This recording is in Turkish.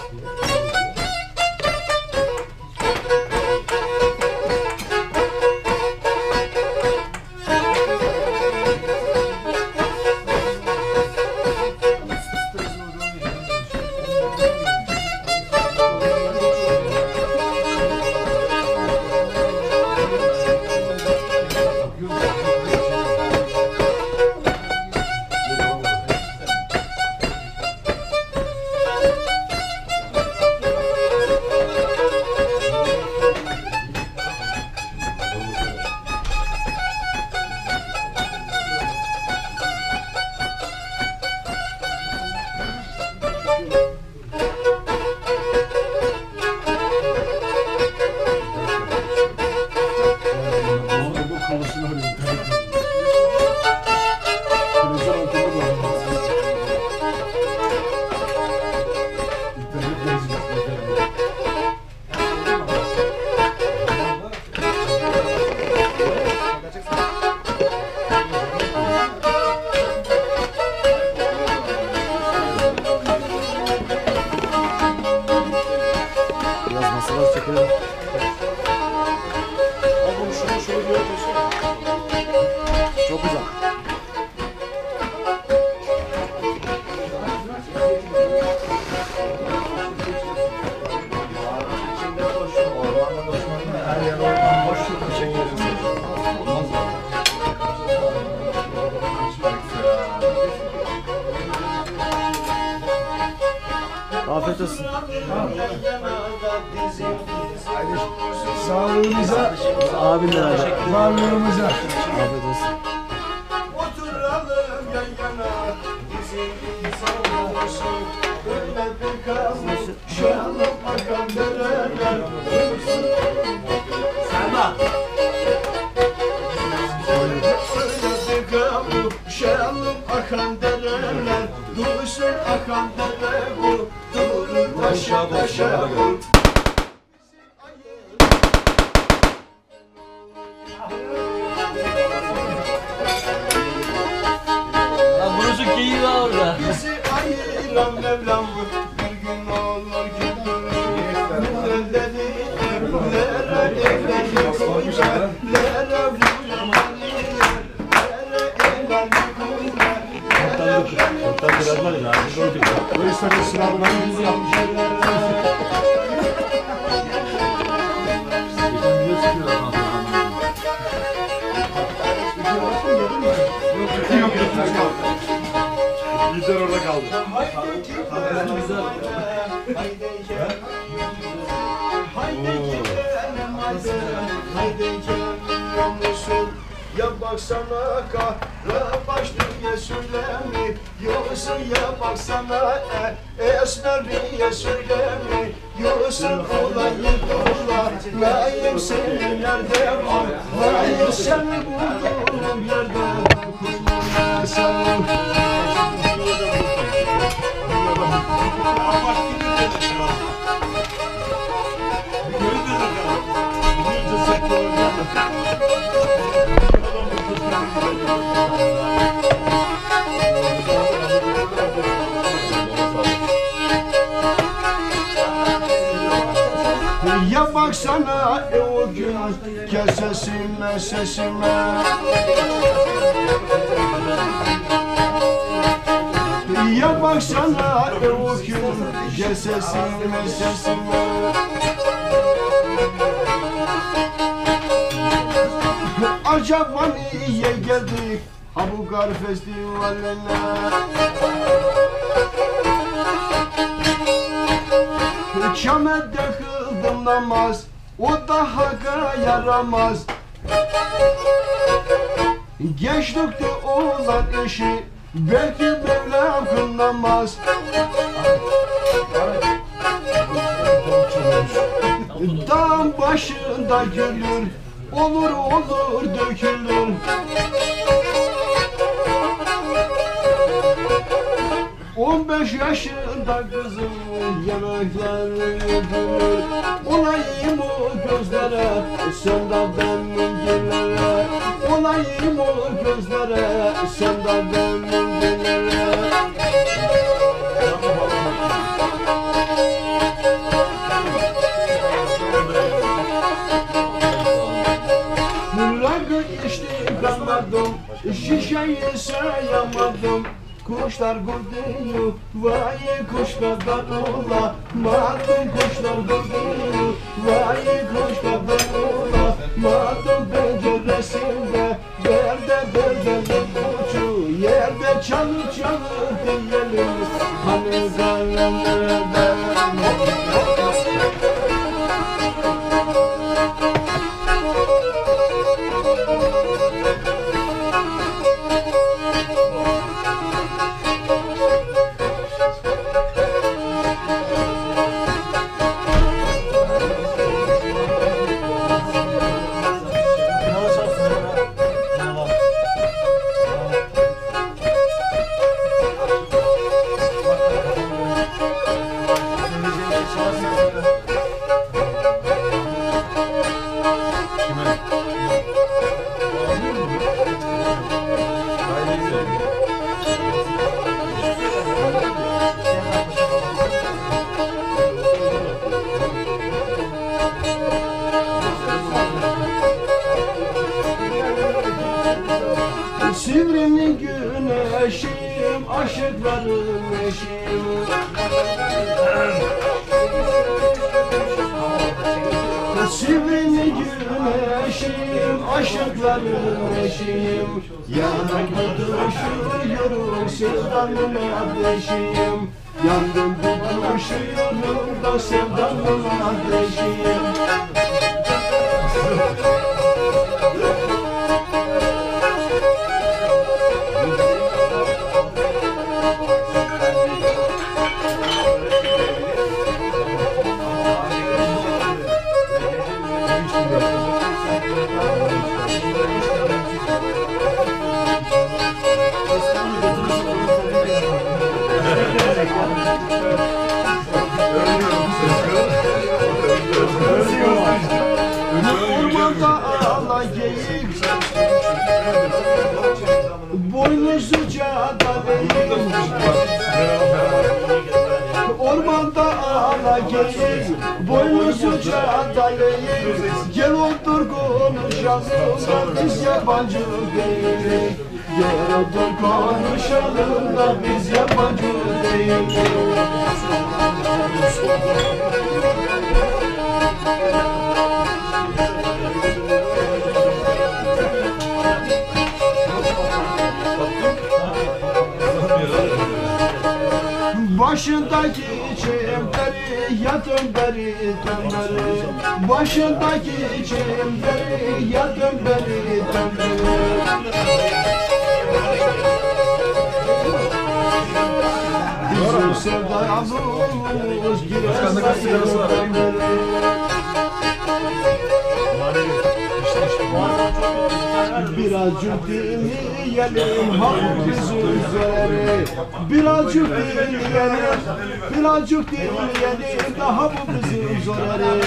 Çok güzel. Afiyet olsun. Sağlığımıza, Abimle beraber. varlığımıza. Afiyet olsun. Oturalım yan yana, bizim sağolsun. Öyle bir kalmış, şalım akan dereler. Selma. Öyle bir kalmış, şalım akan dereler. Dursun akan dere bu, durur taşa taşa bu. Lan burası keyif var orada. Bizi ayıran Mevlam bir gün olur güldür. Lere eğlenli koylar, lere vurmalılar, lere eğlenli koylar. Bu işlerin sınavından yüzü yapmışlar. Gider orada kaldı. Ya baksana kara başlıya söylemi, yoksa ya baksana esmeriye söylemi, yoksa olayı dola, layık seni nerede var, layık seni bulduğum yerde, kuzuma sen. Ya baksana o gün kes sesime sesime. Ya baksana o gün kes sesime sesime. Acaba niye geldik ha bu kar festivaline? Çamede kıldım namaz, o da haka yaramaz. Gençlikte olan işi belki Mevlam kılmaz. Dağın başında gülür, olur olur dökülür. 15 yaşında kızım yemeklerini gülür. Olayım o gözlere, sen de benim gülere. Olayım o gözlere, sen de benim gülere. şişeyi sayamadım. Kuşlar gördüğünü, vay kuşlardan olamadım. Kuşlar gördüğünü, vay kuşlardan olamadım. Penceresinde derde uçu, yerde çalı diyelim. Hani zalimlerden. Sivri'nin güneşim, aşıkların eşim. Sivri'nin güneşim, aşıkların eşim. Yanımda düşüyorum, sevdanın ateşim. Yandım tutuşuyorum da sevdanın ateşim. Ormanda ağla geyik, boynuzluca daleyim. Ormanda ağla geyik, boynuzluca daleyim. Gel otur konuşalım da biz yabancı değiliz. Gel otur konuşalım da biz yabancı değiliz. Başındaki çemleri yatın beri dönmeli. Başındaki çemleri yatın beri dönmeli. Bizim sevdamız girer dönmeli. Birazcık dinleyelim bizim üzere. Birazcık dinleyelim, birazcık dinleyelim daha bu bizim zorları.